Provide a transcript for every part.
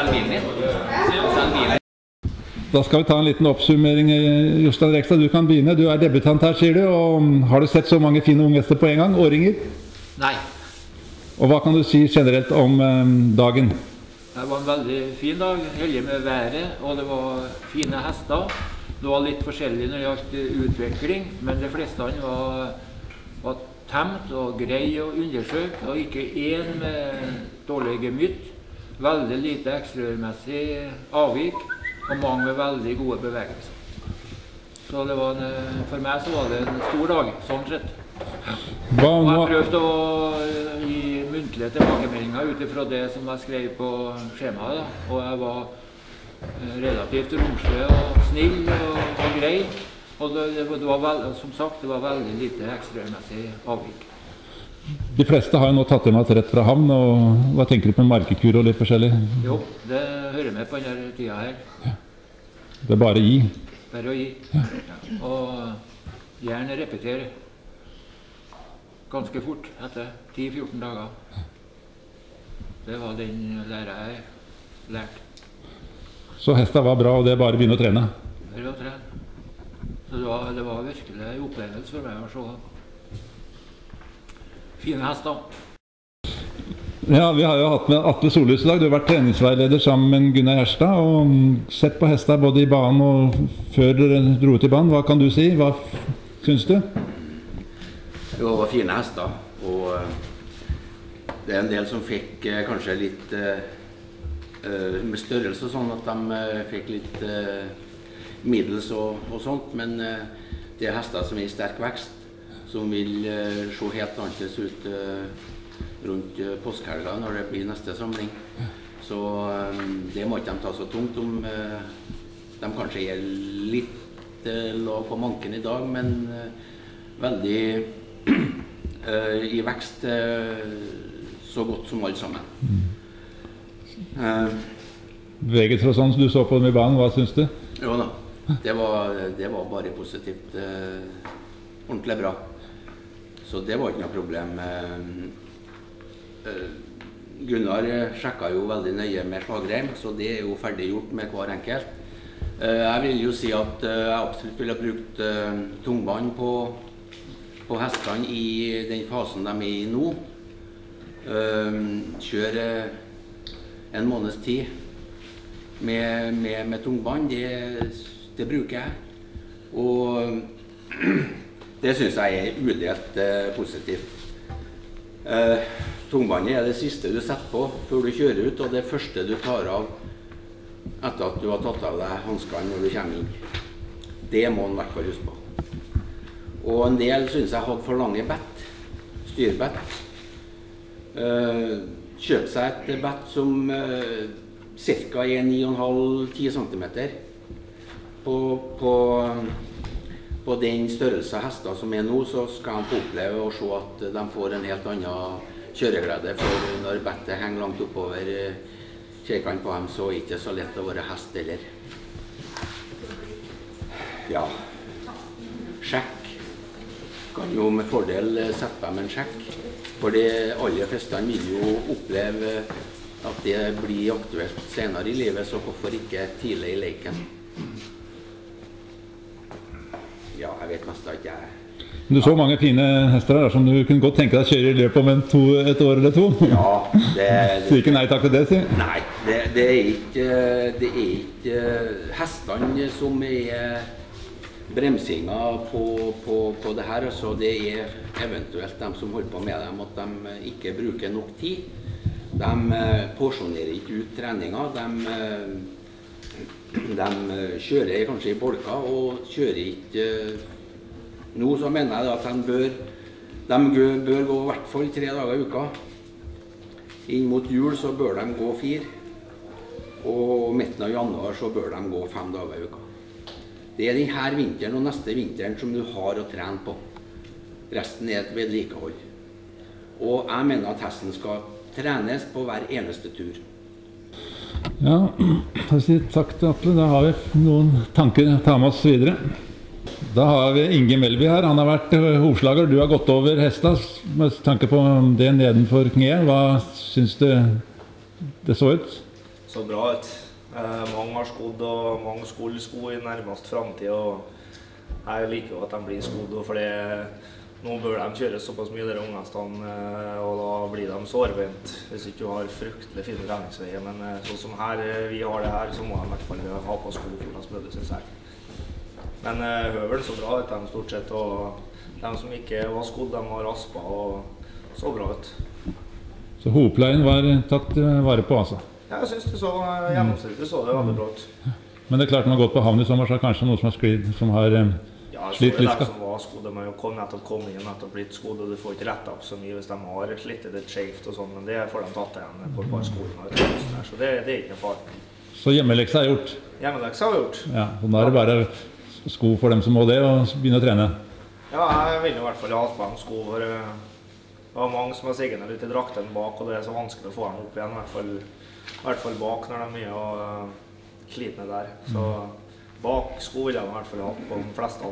selge bilen min. Da skal vi ta en liten oppsummering. Jostein Rekstad, du kan begynne. Du er debutant her, sier du. Og har du sett så mange fine unge hester på en gang? Åringer? Nei. Og hva kan du si generelt om dagen? Det var en veldig fin dag, heldig med været, og det var fine hester. Det var litt forskjellig når det gjaldt utvikling, men de fleste var temt og grei å undersøke, og ikke en med dårlig gemytt. Veldig lite ekstraordmessig avvik, og mange med veldig gode bevegelser. Så det var for meg så var det en stor dag, sånn sett. Og jeg prøvde å gi muntlige tilbakemeldinger ut ifra det som jeg skrev på skjemaet, da. Og jeg var relativt romslig og snill og grei. Og det var som sagt, det var veldig lite ekstraordmessig avvik. De fleste har jo nå tatt imot rett fra havn, og hva tenker du på markekur og litt forskjellig? Jo, det hører med på denne tida her. Ja. Det er bare å gi. Bare å gi. Ja. Og gjerne repetere. Ganske fort, etter 10-14 dager. Det var den læra jeg lærte. Så hesta var bra, og det er bare å begynne å trene? Bare å trene. Så det var virkelig en opplevelse for meg å se fine hester. Ja, vi har jo hatt med Atle Solhus i dag. Du har vært treningsveileder sammen med Gunnar Gjerstad og sett på hester både i banen og før dere dro ut i banen. Hva kan du si? Hva syns du? Det var fine hester, og det er en del som fikk kanskje litt med størrelse, sånn at de fikk litt middels og sånt, men det er hester som er i sterk vekst, som vil se helt annerledes ut rundt påskehelga når det blir neste samling. Så det må ikke de ta så tungt om. De kanskje er litt lav på manken i dag, men veldig i vekst så godt som alle sammen. Bevegelser og sånn som du så på dem i banen, hva syns du? Jo da, det var bare positivt, ordentlig bra. Så det var ikke noe problem. Gunnar sjekka jo veldig nøye med slagreim, så det er jo ferdig gjort med hver enkelt. Jeg vil jo si at jeg absolutt ville brukt tungbånd på hestene i den fasen de er i nå. Kjøre en måneds tid med tungbånd, det bruker jeg. Og det synes jeg er udelt positivt. Tungbåndet er det siste du setter på før du kjører ut, og det første du tar av etter at du har tatt av deg hanskene når du kommer inn. Det må en i hvert fall huske på. Og en del synes jeg hadde for lange bett, styrbett. Kjøp seg et bett som ca. er 9,5-10 cm på den størrelse hester som er nå, så skal de få oppleve å se at de får en helt annen kjøreglede, for når bettet henger langt oppover kjekene på dem, så er det ikke så lett å være hest heller. Ja, sjekk. Kan jo med fordel sette dem en sjekk, for de aller fleste vil jo oppleve at det blir aktuelt senere i livet, så hvorfor ikke tidlig i leken? Ja, jeg vet mest at jeg... Du så mange fine hester her som du kunne godt tenke deg å kjøre i løpet om et år eller to. Ja, det... Så ikke nei takk til det, si? Nei, det er ikke hestene som er bremsinga på det her, så det er eventuelt de som holder på med dem, at de ikke bruker nok tid. De porsjonerer ikke ut treninga, de kjører kanskje i bolka og kjører ikke. Nå så mener jeg at de bør gå i hvert fall 3 dager i uka. Inn mot jul så bør de gå 4, og midten av januar så bør de gå 5 dager i uka. Det er denne vinteren og neste vinteren som du har å trene på. Resten er et vedlikehold. Og jeg mener at hesten skal trenes på hver eneste tur. Ja, takk til Atle. Da har vi noen tanker å ta med oss videre. Da har vi Inge Melby her. Han har vært hovslager. Du har gått over hesta med tanke på det nedenfor kneet. Hva syns du det så ut? så bra ut. Mange har skodd, og mange skulle sko I nærmest fremtid, og jeg liker jo at de blir skodd, for nå bør de kjøre såpass mye der ungestene, og da blir de sårbeint hvis ikke du har fryktelig fine treningsveier. Men sånn som her, vi har det her, så må de I hvert fall ha på sko for å sprøde seg selv. Men høvel så bra ut de stort sett, og de som ikke var skodd, de var raspa og så bra ut. Så hovedpleien var tatt vare på, altså? Ja, jeg synes det så gjennomsnittlig så det veldig bra ut. Men det klart, når man har gått på havn I sommer, så er det kanskje noe som har sklidd, som har slitt litt? Ja, de som var skodd, de har jo nettopp kommet inn, nettopp blitt skodd, og du får ikke rettet opp så mye hvis de har slitt litt skjevt og sånn, men det får de tatt igjen på et par skoene, så det ikke noe far. Så hjemmeleksa gjort? Hjemmeleksa har gjort. Ja, og da det bare sko for dem som må det, og begynne å trene? Ja, jeg vil I hvert fall ha hatt på dem sko, for det var mange som har sikkert litt I drakten bak, og det så vanskelig å få dem opp igjen, I hvert fall bak når de mye og slitne der. Så bak sko vil jeg I hvert fall ha hatt på de fleste.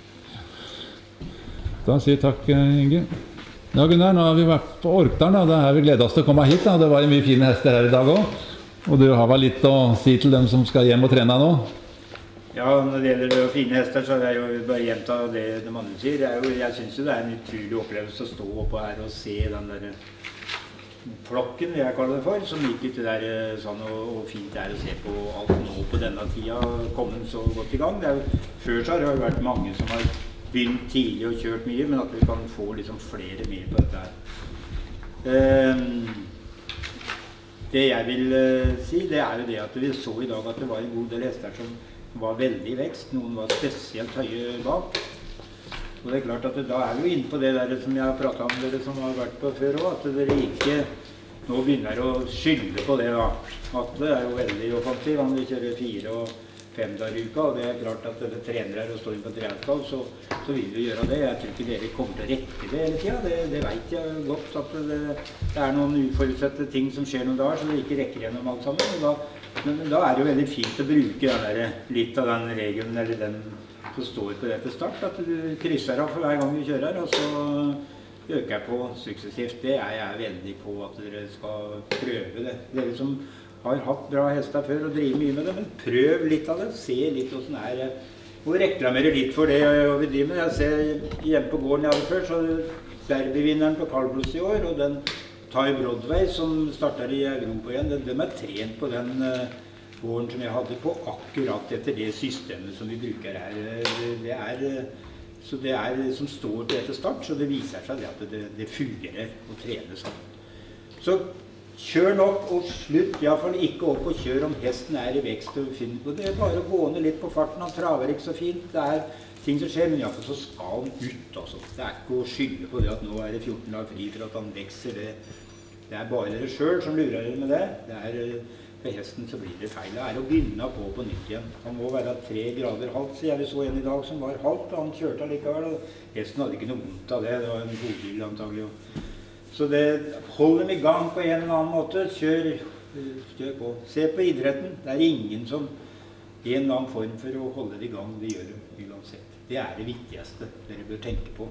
Da sier takk, Inge. Ja, Gunnar, nå har vi vært på Orkdalen, og det vi gledet oss til å komme hit. Da. Det var mye fine hester her I dag også. Og du har vel litt å si til dem som skal hjem og trene nå? Ja, når det gjelder det fine hester, så er det jo bare gjenta det de andre sier. Jeg synes jo det en utrolig opplevelse å stå oppe her og se den der flokken, jeg kaller det for, som gikk ut det der sånn, og fint det å se på alt nå på denne tida, kommet så godt I gang. Før så har det jo vært mange som har begynt tidlig og kjørt mye, men at vi kan få liksom flere med på dette her. Det jeg vil si, det jo det at vi så I dag at det var en god del hester som var veldig I vekst, noen var spesielt høye bak. Og det klart at da vi jo inne på det der som jeg har pratet om dere som har vært på før også, at dere ikke nå begynner å skylde på det da. Atle jo veldig offensiv, han vil kjøre 4 og 5 dager I uka, og det klart at dere trener her og står inn på treningstall, så vil vi gjøre det. Jeg tror ikke dere kommer til å rekke det hele tiden, det vet jeg godt at det noen uforutsette ting som skjer noen dager, så dere ikke rekker gjennom alt sammen. Men da det jo veldig fint å bruke litt av den regelen, eller den som står på det til start, at du krysser av for hver gang du kjører, og så øker jeg på suksessivt. Det jeg veldig på at dere skal prøve det. Dere som har hatt bra hester før og driver mye med det, men prøv litt av det, se litt hvordan det og reklamere litt for det og vi driver med. Jeg ser hjemme på gården jeg hadde før, så derbyvinneren på Kaldblods I år, og den Ty Broadway som starter I Europa igjen, de trent på den gården som jeg hadde på akkurat etter det systemet som vi bruker her. Så det som står til etter start, så det viser seg at det fungerer å trene sammen. Så kjør nok og slutt, I hvert fall ikke opp og kjør om hesten I vekst og finner på det. Bare å gå ned litt på farten, han traver ikke så fint, det ting som skjer, men I hvert fall så skal han ut altså. Det ikke å skylde på det at nå det 14 dager fri for at han vekser, det bare dere selv som lurer dere med det. For hesten så blir det feil. Det å begynne på nytt igjen. Han må være 3 grader halvt, så jeg så en I dag som var halvt, og han kjørte allikevel, og hesten hadde ikke noe vondt av det, det var en goddyll antagelig. Så det holder dem I gang på en eller annen måte, kjør på. Se på idretten, det ingen som I en eller annen form for å holde det I gang, det gjør de uansett. Det det viktigste dere bør tenke på.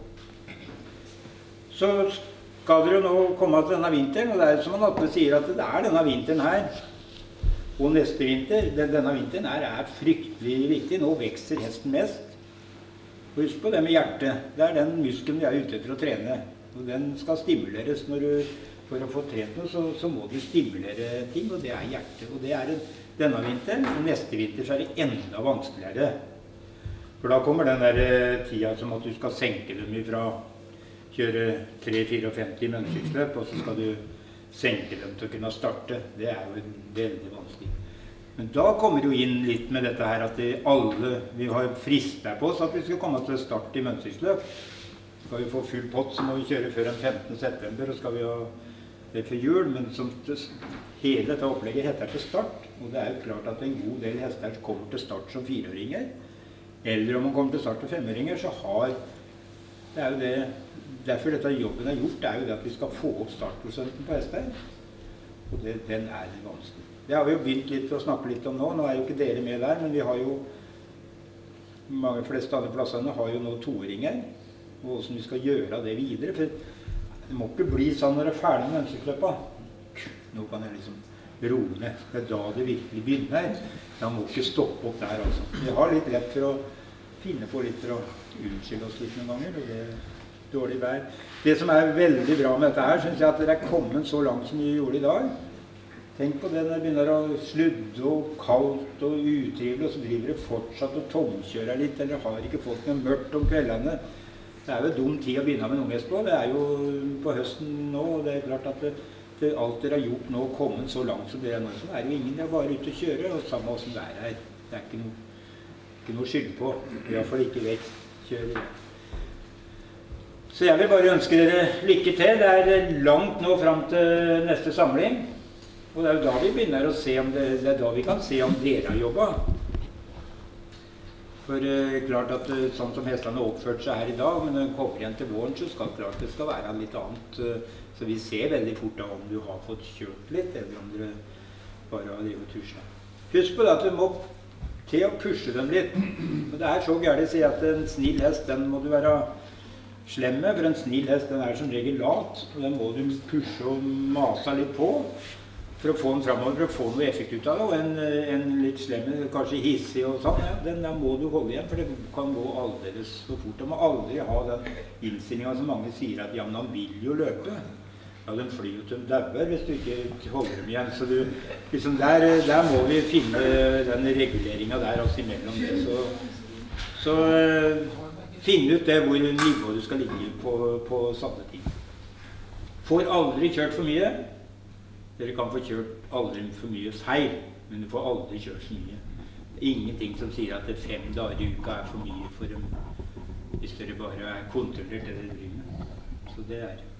Så skal dere nå komme til denne vinteren, og det som Atle sier at det denne vinteren her, og neste vinter, denne vinteren fryktelig viktig. Nå vekster hesten mest. Og husk på det med hjertet. Det den muskelen vi ute etter å trene. Og den skal stimuleres. For å få trent noe, så må du stimulere ting, og det hjertet. Og det denne vinteren, og neste vinter så det enda vanskeligere. For da kommer den der tida som at du skal senke dem ifra kjøre 3-54 mønstringsløp, og så skal du senke dem til å kunne starte. Det jo veldig vanskelig. Men da kommer jo inn litt med dette her at vi har fristet på oss at vi skal komme til start I mønstringsløp. Skal vi få full pott, så må vi kjøre før den 15. september, og skal vi ha det for jul, men hele dette opplegget heter til start, og det jo klart at en god del hester kommer til start som 4-åringer, eller om man kommer til start som 5-åringer, så det jo det. Derfor dette jobben gjort, jo det at vi skal få opp startprosenten på hester. Og den det vanskelig. Det har vi jo begynt litt å snakke litt om nå. Nå jo ikke dere med der, men vi har jo mange fleste andre plassene har jo nå 2-åringer. Og hvordan vi skal gjøre det videre. For det må ikke bli sånn når det ferdig med mønstringsløpet. Nå kan jeg liksom roer ned. Det er da det virkelig begynner. Da må ikke stoppe opp der, altså. Vi har litt lett for å finne på litt for å unnskylde oss litt noen ganger, og det er dårlig vær. Det som er veldig bra med dette her, synes jeg at dere er kommet så langt som vi gjorde i dag. Tenk på det når det begynner å sludde og kaldt og utrivelig, og så driver det fortsatt og tomkjører litt, eller har ikke fått noe mørkt om kveldene. Det er jo dum tid å begynne med ungest på. Det er jo på høsten nå, og det er klart at alt dere har gjort nå, kommet så langt som dere er nå, så er det jo ingen, det er bare ute å kjøre, og samme hvordan det er her. Det er ikke noe skyld på, i hvert fall ikke vekk, kjøre. Så jeg vil bare ønske dere lykke til. Det er langt nå frem til neste samling. Og det er jo da vi begynner å se om det er da vi kan se om dere har jobbet. For klart at sånn som hestene har oppført seg her i dag, men når de kommer igjen til våren, så skal klart det skal være litt annet. Så vi ser veldig fort da om du har fått kjørt litt, eller om dere bare har drevet tuslet. Husk på det at du må til å pushe dem litt. Og det er så gærent å si at en snill hest, den må du være slem med, for en snill hest den er som regel lat, og den må du pushe og mase litt på for å få den fremover, for å få noe effekt ut av det, og en litt slem, kanskje hissig og sånn, ja, den må du holde igjen, for det kan gå aldeles for fort. Du må aldri ha den innstillingen som mange sier at ja, men han vil jo løpe. Ja, den flyr jo til en dauer hvis du ikke holder dem igjen, så du, liksom der må vi finne den reguleringen der oss imellom det, så finne ut det hvor nivået du skal ligge på samme tid. Får aldri kjørt for mye. Dere kan få kjørt aldri for mye feil, men du får aldri kjørt så mye. Det er ingenting som sier at 5 dager i uka er for mye for dem, hvis dere bare er kontrollert det dere driver med. Så det er